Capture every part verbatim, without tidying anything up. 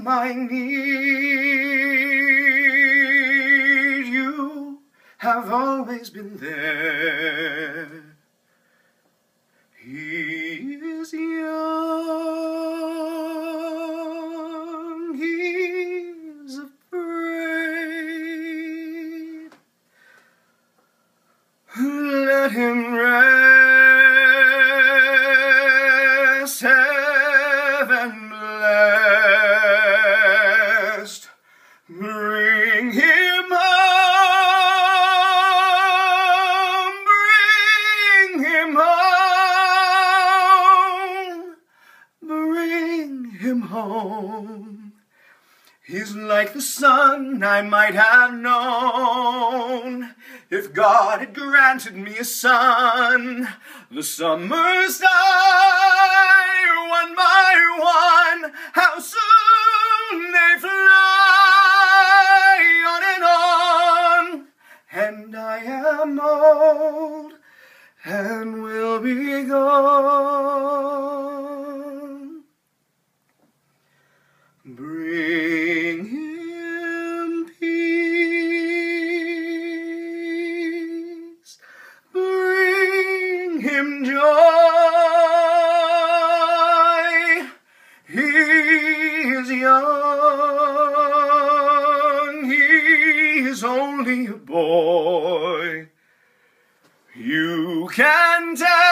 my need, you have always been there. He is young, he's afraid. Let him rest, heaven blessed. Bring him home, bring him home, bring him home. He's like the sun I might have known if God had granted me a son. The summers die one by one, how soon they fly on and on, and I am old and will be gone. Bring him peace, bring him joy. He is young, he is only a boy. You can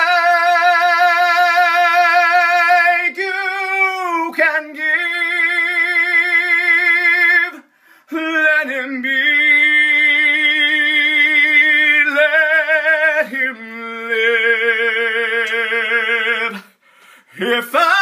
take, you can give. Let him be, let him live. If I